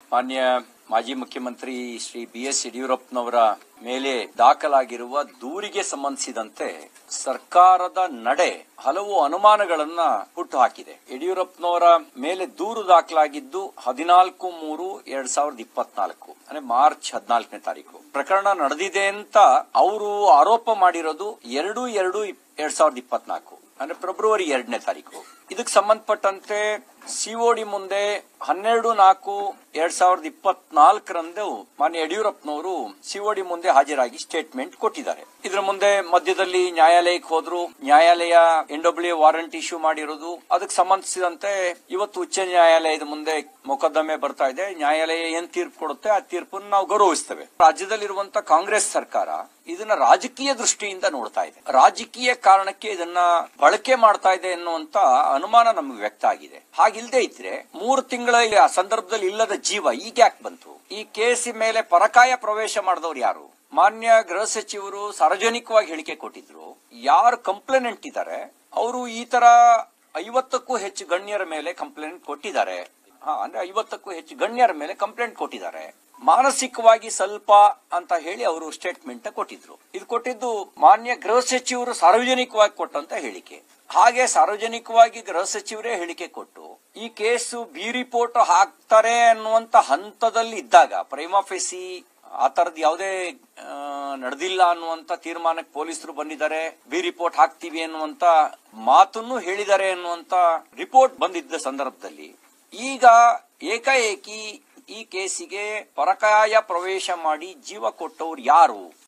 ಮಾನ್ಯ ಮಾಜಿ ಮುಖ್ಯಮಂತ್ರಿ ಶ್ರೀ ಬಿ.ಎಸ್. ಯಡಿಯೂರಪ್ಪನವರ ಮೇಲೆ ದಾಖಲಾಗಿರುವ ದೂರಿಗೆ ಸಂಬಂಧಿಸಿದಂತೆ ಸರ್ಕಾರದ ನಡೆ ಹಲವು ಅನುಮಾನಗಳನ್ನ ಹುಟ್ಟುಹಾಕಿದೆ. ಯಡಿಯೂರಪ್ಪನವರ ಮೇಲೆ ದೂರು ದಾಖಲಾಗಿದ್ದು 14/3/2024 ಅಂದ್ರೆ ಮಾರ್ಚ್ 14ನೇ ತಾರೀಕು. ಪ್ರಕರಣ ನಡೆದಿದೆ ಅಂತ ಅವರು ಆರೋಪ ಮಾಡಿರೋದು 2/2/2024 ಅಂದ್ರೆ ಫೆಬ್ರವರಿ 2ನೇ ತಾರೀಕು. ಇದಕ್ಕೆ ಸಂಬಂಧಪಟ್ಟಂತೆ ಸಿಒಡಿ ಮುಂದೆ 12/4/2024 ಮಾನ್ಯ ಯಡಿಯೂರಪ್ಪನವರು ಸಿಒಡಿ ಮುಂದೆ ಹಾಜರಾಗಿ ಸ್ಟೇಟ್ಮೆಂಟ್ ಕೊಟ್ಟಿದ್ದಾರೆ. ಇದರ ಮುಂದೆ ಮಧ್ಯದಲ್ಲಿ ನ್ಯಾಯಾಲಯಕ್ಕೆ ಹೋದ್ರು. ನ್ಯಾಯಾಲಯ NWA ವಾರಂಟ್ ಇಶ್ಯೂ ಮಾಡಿರೋದು. ಅದಕ್ಕೆ ಸಂಬಂಧಿಸಿದಂತೆ ಇವತ್ತು ಉಚ್ಚ ನ್ಯಾಯಾಲಯದ ಮುಂದೆ ಮೊಕದ್ದಮೆ ಬರ್ತಾ ಇದೆ. ನ್ಯಾಯಾಲಯ ಏನ್ ತೀರ್ಪು ಕೊಡುತ್ತೆ ಆ ತೀರ್ಪನ್ನು ನಾವು ಗೌರವಿಸ್ತೇವೆ. ರಾಜ್ಯದಲ್ಲಿರುವಂತಹ ಕಾಂಗ್ರೆಸ್ ಸರ್ಕಾರ ಇದನ್ನ ರಾಜಕೀಯ ದೃಷ್ಟಿಯಿಂದ ನೋಡ್ತಾ ಇದೆ. ರಾಜಕೀಯ ಕಾರಣಕ್ಕೆ ಇದನ್ನ ಬಳಕೆ ಮಾಡ್ತಾ ಇದೆ ಎನ್ನುವಂತ ಅನುಮಾನ ನಮಗೆ ವ್ಯಕ್ತ ಆಗಿದೆ. ಹಾಗಿಲ್ದೇ ಇದ್ರೆ 3 ತಿಂಗಳ ಆ ಸಂದರ್ಭದಲ್ಲಿ ಇಲ್ಲದ ಜೀವ ಈಗ ಯಾಕೆ ಬಂತು? ಈ ಕೇಸ್ ಮೇಲೆ ಪರಕಾಯ ಪ್ರವೇಶ ಮಾಡಿದವರು ಯಾರು? ಮಾನ್ಯ ಗೃಹ ಸಚಿವರು ಸಾರ್ವಜನಿಕವಾಗಿ ಹೇಳಿಕೆ ಕೊಟ್ಟಿದ್ರು. ಯಾರು ಕಂಪ್ಲೇನೆಂಟ್ ಇದ್ದಾರೆ ಅವರು ಈ ತರ 50ಕ್ಕೂ ಹೆಚ್ಚು ಗಣ್ಯರ ಮೇಲೆ ಕಂಪ್ಲೇಂಟ್ ಕೊಟ್ಟಿದ್ದಾರೆ. ಅಂದ್ರೆ 50ಕ್ಕೂ ಹೆಚ್ಚು ಗಣ್ಯರ ಮೇಲೆ ಕಂಪ್ಲೇಂಟ್ ಕೊಟ್ಟಿದ್ದಾರೆ. ಮಾನಸಿಕವಾಗಿ ಸ್ವಲ್ಪ ಅಂತ ಹೇಳಿ ಅವರು ಸ್ಟೇಟ್ಮೆಂಟ್ ಕೊಟ್ಟಿದ್ರು. ಇದು ಕೊಟ್ಟಿದ್ದು ಮಾನ್ಯ ಗೃಹ ಸಚಿವರು ಸಾರ್ವಜನಿಕವಾಗಿ ಕೊಟ್ಟಂತ ಹೇಳಿಕೆ. ಹಾಗೆ ಸಾರ್ವಜನಿಕವಾಗಿ ಗೃಹ ಸಚಿವರೇ ಹೇಳಿಕೆ ಕೊಟ್ಟು ಈ ಕೇಸು ಬಿ ರಿಪೋರ್ಟ್ ಹಾಕ್ತಾರೆ ಅನ್ನುವಂತ ಹಂತದಲ್ಲಿ ಇದ್ದಾಗ ಪ್ರೈಮಾ ಫೇಸಿ ಆ ತರದ್ ಯಾವುದೇ ನಡೆದಿಲ್ಲ ಅನ್ನುವಂತ ತೀರ್ಮಾನಕ್ಕೆ ಪೊಲೀಸರು ಬಂದಿದ್ದಾರೆ. ಬಿ ರಿಪೋರ್ಟ್ ಹಾಕ್ತೀವಿ ಅನ್ನುವಂತ ಮಾತನ್ನು ಹೇಳಿದ್ದಾರೆ ಅನ್ನುವಂತ ರಿಪೋರ್ಟ್ ಬಂದಿದ್ದ ಸಂದರ್ಭದಲ್ಲಿ ಈಗ ಏಕಾಏಕಿ ಈ ಕೇಸಿಗೆ ಪರಕಾಯ ಪ್ರವೇಶ ಮಾಡಿ ಜೀವ ಕೊಟ್ಟವರು ಯಾರು?